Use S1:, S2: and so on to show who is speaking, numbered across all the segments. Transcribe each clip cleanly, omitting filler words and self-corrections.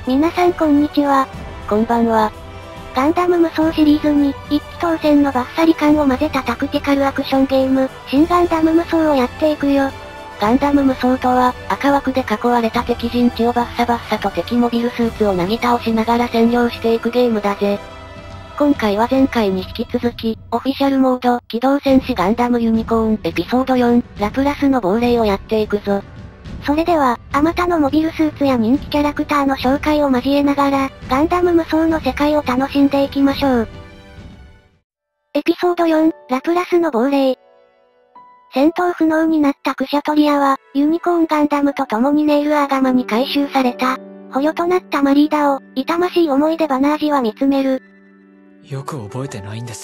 S1: 皆さんこんにちは。
S2: こんばんは。
S1: ガンダム無双シリーズに、一気当選のバッサリ感を混ぜたタクティカルアクションゲーム、新ガンダム無双をやっていくよ。
S2: ガンダム無双とは、赤枠で囲われた敵陣地をバッサバッサと敵モビルスーツをなぎ倒しながら占領していくゲームだぜ。今回は前回に引き続き、オフィシャルモード、機動戦士ガンダムユニコーンエピソード4、ラプラスの亡霊をやっていくぞ。
S1: それでは、あまたのモビルスーツや人気キャラクターの紹介を交えながら、ガンダム無双の世界を楽しんでいきましょう。エピソード4、ラプラスの亡霊。戦闘不能になったクシャトリアは、ユニコーンガンダムと共にネイルアーガマに回収された。捕虜となったマリーダを、痛ましい思いでバナージは見つめる。
S3: よく覚えてないんです。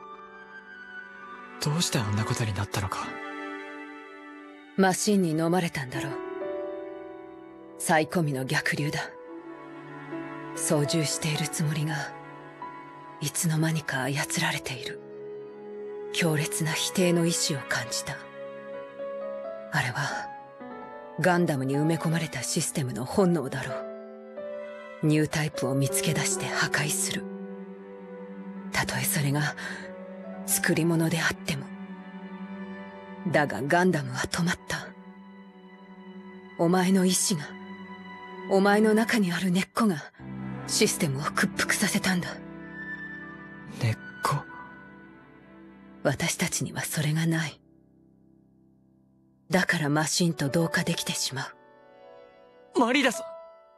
S3: どうしてあんなことになったのか。
S4: マシンに飲まれたんだろう。サイコミの逆流だ。操縦しているつもりが、いつの間にか操られている。強烈な否定の意志を感じた。あれは、ガンダムに埋め込まれたシステムの本能だろう。ニュータイプを見つけ出して破壊する。たとえそれが、作り物であっても。だがガンダムは止まった。お前の意志が、お前の中にある根っこが、システムを屈服させたんだ。
S3: 根っこ？
S4: 私たちにはそれがない。だからマシンと同化できてしまう。
S3: マリーダさん。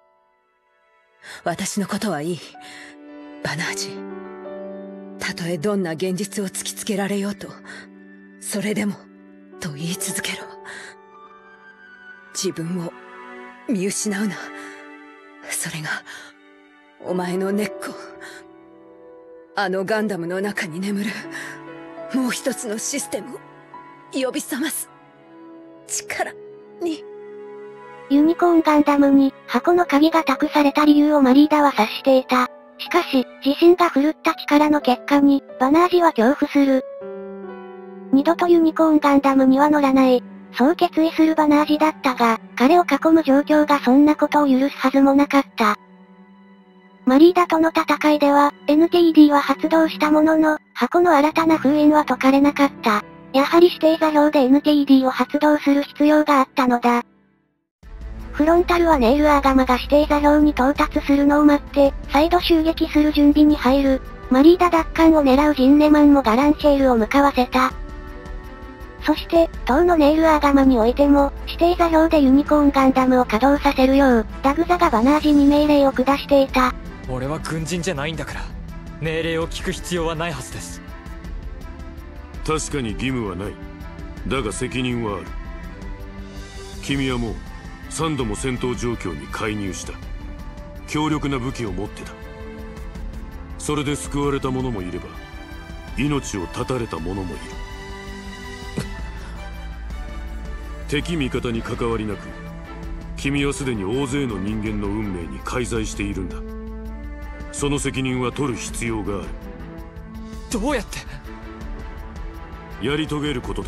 S4: 私のことはいい。バナージ。たとえどんな現実を突きつけられようと、それでも、と言い続けろ。自分を見失うな。それが、お前の根っこ。あのガンダムの中に眠る、もう一つのシステムを呼び覚ます力に。
S1: ユニコーンガンダムに箱の鍵が託された理由をマリーダは察していた。しかし、自信が振るった力の結果に、バナージは恐怖する。二度とユニコーンガンダムには乗らない。そう決意するバナージだったが、彼を囲む状況がそんなことを許すはずもなかった。マリーダとの戦いでは、NTD は発動したものの、箱の新たな封印は解かれなかった。やはり指定座標で NTD を発動する必要があったのだ。フロンタルはネイルアーガマが指定座標に到達するのを待って、再度襲撃する準備に入る。マリーダ奪還を狙うジンネマンもガランチェールを向かわせた。そして、当のネイルアーガマにおいても、指定座標でユニコーンガンダムを稼働させるよう、ダグザがバナージに命令を下していた。
S3: 俺は軍人じゃないんだから、命令を聞く必要はないはずです。
S5: 確かに義務はない。だが責任はある。君はもう、3度も戦闘状況に介入した。強力な武器を持ってた。それで救われた者もいれば、命を絶たれた者もいる。敵味方に関わりなく、君はすでに大勢の人間の運命に介在しているんだ。その責任は取る必要がある。
S3: どうやって
S5: やり遂げることだ。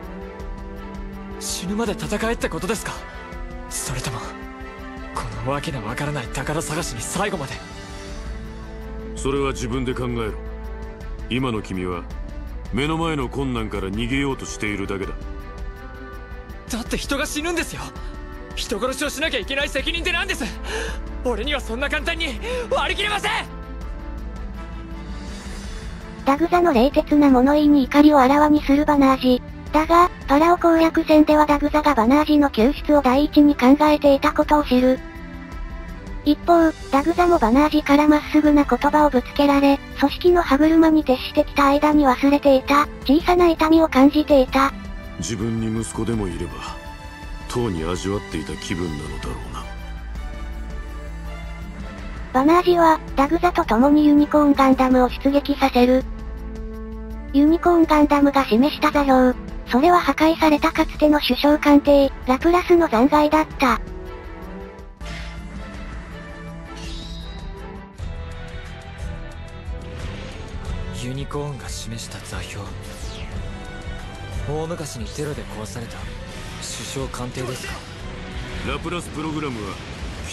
S3: 死ぬまで戦えってことですか？それともこのわけのわからない宝探しに最後まで。
S5: それは自分で考えろ。今の君は目の前の困難から逃げようとしているだけだ。
S3: だって人が死ぬんですよ。人殺しをしなきゃいけない責任って何です？俺にはそんな簡単に割り切れません。
S1: ダグザの冷徹な物言いに怒りをあらわにするバナージ。だが、パラオ攻略戦ではダグザがバナージの救出を第一に考えていたことを知る。一方、ダグザもバナージからまっすぐな言葉をぶつけられ、組織の歯車に徹してきた間に忘れていた、小さな痛みを感じていた。
S5: 自分に息子でもいれば、とうに味わっていた気分なのだろうな。
S1: バナージは、ダグザと共にユニコーンガンダムを出撃させる。ユニコーンガンダムが示した座標。それは破壊されたかつての首相官邸、ラプラスの残骸だった。
S3: ユニコーンが示した座標。大昔にテロで壊された首相官邸ですか？
S5: ラプラスプログラムは否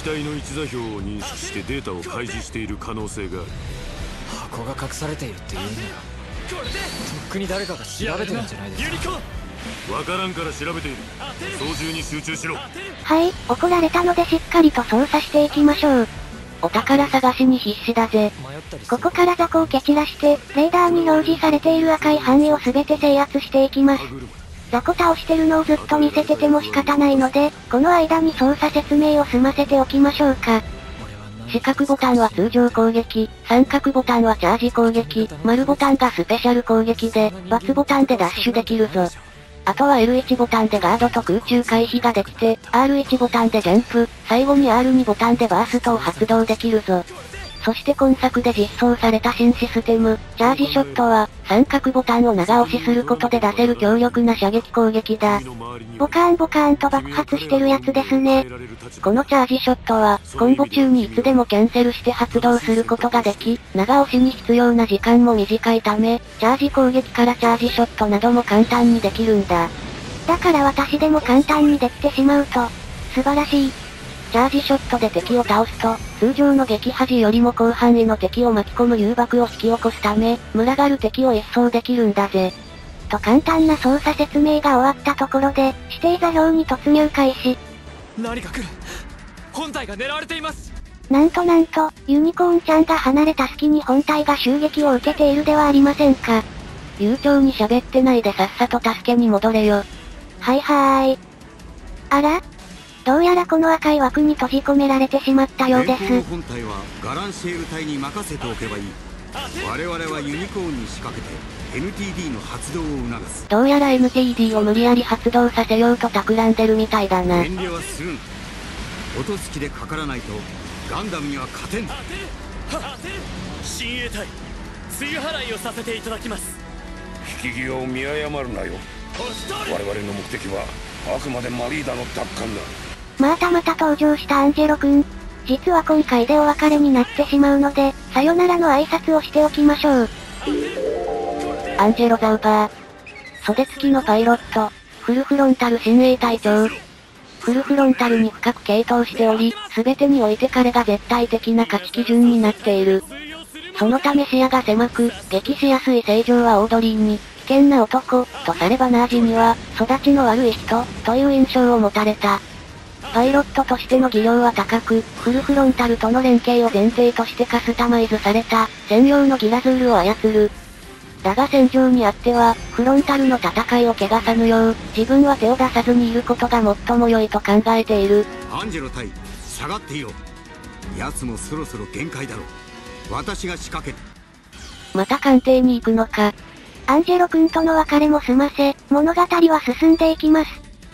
S5: 体の位置座標を認識してデータを開示している可能性がある。
S3: 箱が隠されているっていうなら、とっくに誰かが調べてるんじゃないですか。
S5: わからんから調べている。操縦に集中しろ。
S1: はい、怒られたのでしっかりと操作していきましょう。お宝探しに必死だぜ。ここから雑魚を蹴散らして、レーダーに表示されている赤い範囲を全て制圧していきます。雑魚倒してるのをずっと見せてても仕方ないので、この間に操作説明を済ませておきましょうか。四角ボタンは通常攻撃、三角ボタンはチャージ攻撃、丸ボタンがスペシャル攻撃で、×ボタンでダッシュできるぞ。あとは L1 ボタンでガードと空中回避ができて、R1 ボタンでジャンプ、最後に R2 ボタンでバーストを発動できるぞ。そして今作で実装された新システム、チャージショットは、三角ボタンを長押しすることで出せる強力な射撃攻撃だ。ボカーンボカーンと爆発してるやつですね。このチャージショットは、コンボ中にいつでもキャンセルして発動することができ、長押しに必要な時間も短いため、チャージ攻撃からチャージショットなども簡単にできるんだ。だから私でも簡単にできてしまうと、素晴らしい。チャージショットで敵を倒すと、通常の撃破時よりも広範囲の敵を巻き込む誘爆を引き起こすため、群がる敵を一掃できるんだぜ。と簡単な操作説明が終わったところで、指定座標に突入開始。
S3: 何か来る。本体が狙われています。
S1: なんと、ユニコーンちゃんが離れた隙に本体が襲撃を受けているではありませんか。悠長に喋ってないでさっさと助けに戻れよ。はいはーい。あら？どうやらこの赤い枠に閉じ込められてしまったようです。
S6: 本体はガランシェール隊に任せておけばいい。我々はユニコーンに仕掛けて NTD の発動を促す。
S1: どうやら NTD を無理やり発動させようと企んでるみたいだな。
S6: 遠慮はするん。音付きでかからないとガンダムには勝てん。
S3: 親衛隊、梅雨払いをさせていただきます。
S7: 引き際を見誤るなよ。我々の目的はあくまでマリーダの奪還だ。
S1: また登場したアンジェロくん。実は今回でお別れになってしまうので、さよならの挨拶をしておきましょう。アンジェロ・ザウバー。袖付きのパイロット。フルフロンタル親衛隊長。フルフロンタルに深く傾倒しており、全てにおいて彼が絶対的な価値基準になっている。そのため視野が狭く、撃しやすい正常はオードリーに、危険な男、とされバナージには、育ちの悪い人、という印象を持たれた。パイロットとしての技量は高く、フルフロンタルとの連携を前提としてカスタマイズされた、専用のギラズールを操る。だが戦場にあっては、フロンタルの戦いを汚さぬよう、自分は手を出さずにいることが最も良いと考えている。
S6: アンジェロ隊、下がっていろ。奴もそろそろ限界だろう。私が仕掛ける。
S1: また官邸に行くのか。アンジェロ君との別れも済ませ、物語は進んでいきます。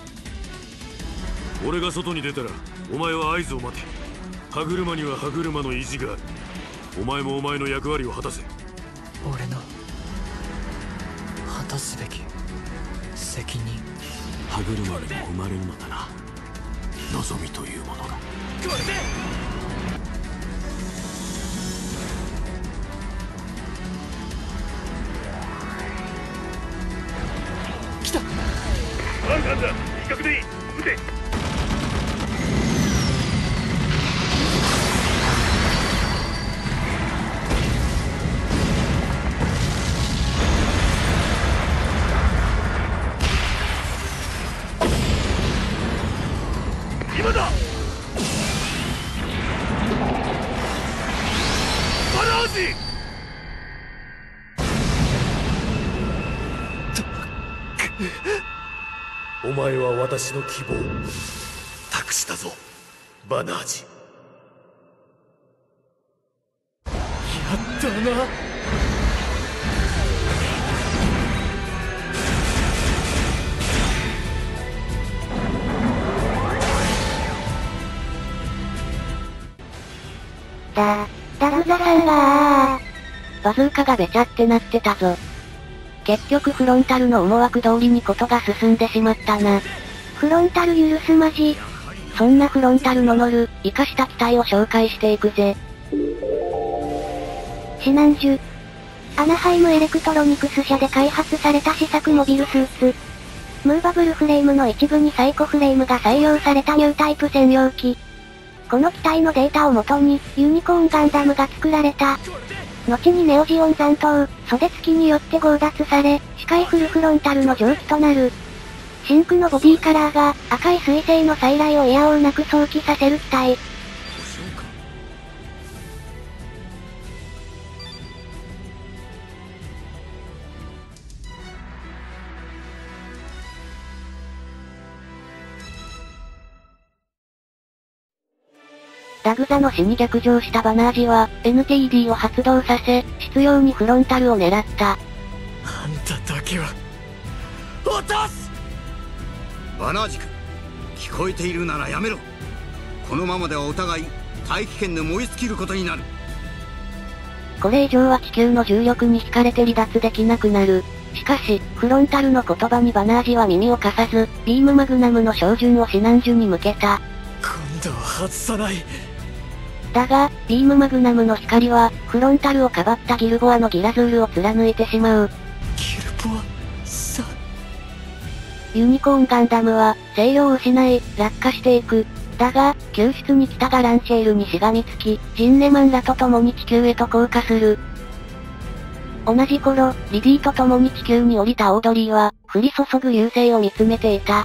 S5: 俺が外に出たら、お前は合図を待て。歯車には歯車の意地がある。お前もお前の役割を果たせ。
S3: 俺の果たすべき責任。
S5: 歯車にも生まれるのだな、望みというものが。
S3: 来た。
S7: なんだ、威嚇でいい。撃て。今だ。バラージ。お前は私の希望を託したぞ、バナージ。
S3: やったな。
S1: ダルザさんがバズーカがべちゃってなってたぞ。結局フロンタルの思惑通りにことが進んでしまったな。フロンタル許すまじ。そんなフロンタルの乗る、活かした機体を紹介していくぜ。指南樹。アナハイムエレクトロニクス社で開発された試作モビルスーツ。ムーバブルフレームの一部にサイコフレームが採用されたニュータイプ専用機。 この機体のデータをもとに、ユニコーンガンダムが作られた。後にネオジオン残党、袖付きによって強奪され、視界フルフロンタルの蒸気となる。真空のボディカラーが、赤い彗星の再来をいやおうなく想起させる機体。ラグザの死に逆上したバナージは、NTD を発動させ、執拗にフロンタルを狙った。
S3: あんただけは、落とす！
S6: バナージ君、聞こえているならやめろ。このままではお互い、大気圏で燃え尽きることになる。
S2: これ以上は地球の重力に惹かれて離脱できなくなる。しかし、フロンタルの言葉にバナージは耳を貸さず、ビームマグナムの照準を指南樹に向けた。
S3: 今度は外さない。
S2: だが、ビームマグナムの光は、フロンタルをかばったギルボアのギラズールを貫いてしまう。
S3: ギルボアさん。
S2: ユニコーンガンダムは、制御を失い、落下していく。だが、救出に来たガランシェールにしがみつき、ジンネマンらと共に地球へと降下する。同じ頃、リディと共に地球に降りたオードリーは、降り注ぐ流星を見つめていた。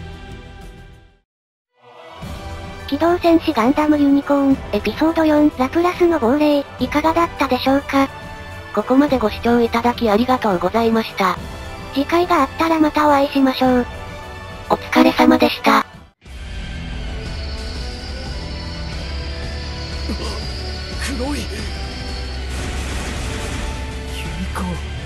S1: 機動戦士ガンダムユニコーン、エピソード4、ラプラスの亡霊、いかがだったでしょうか？
S2: ここまでご視聴いただきありがとうございました。
S1: 次回があったらまたお会いしましょう。
S2: お疲れ様でした。
S3: 黒いユニコーン。